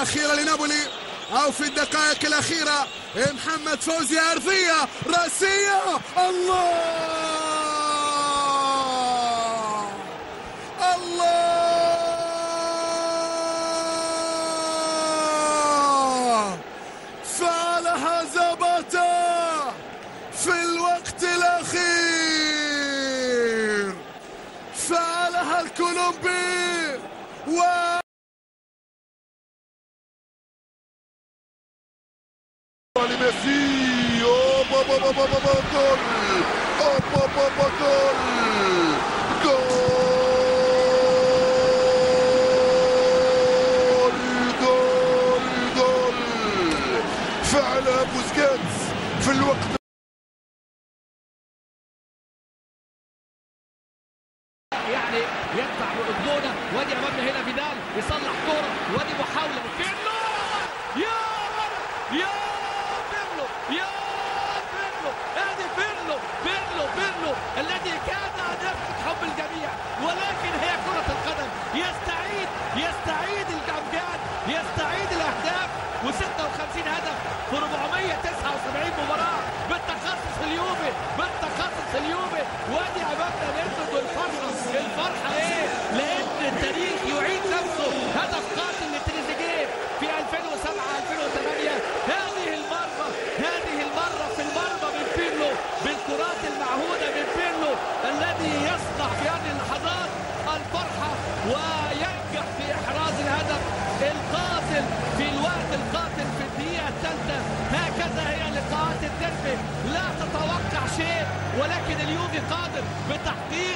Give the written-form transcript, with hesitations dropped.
الأخيرة لنابولي أو في الدقائق الأخيرة. محمد فوزي أرضية رأسية، الله الله، فعلها زاباتا في الوقت الأخير، فعلها الكولومبي لميسي. جول جول جول جول، فعلها بوسكيتس في الوقت. يعني يدفع بأذنونه، وادي امامنا هنا فيدال يصلح كوره، وادي محاوله بيرلو، يا بيرلو ادي بيرلو الذي كاد ان يفقد حب الجميع، ولكن هي كرة القدم. يستعيد الامجاد، يستعيد الاهداف، و56 هدف في 479 مباراة بالتخصص اليوفي، وادي امامنا نرد الفرحة ايه؟ لان التاريخ يعيد نفسه. هدف قاتل لتريزيجيه في 2007-2008. هذه المرة في المرمى من بيرلو، بالكرات المعهودة من بيرلو الذي يصنع في هذه اللحظات الفرحة وينجح في إحراز الهدف القاتل في الوقت القاتل في الدقيقة الثالثة. هكذا هي لقاءات الديربي، لا تتوقع شيء، ولكن اليوفي قادر بتحقيق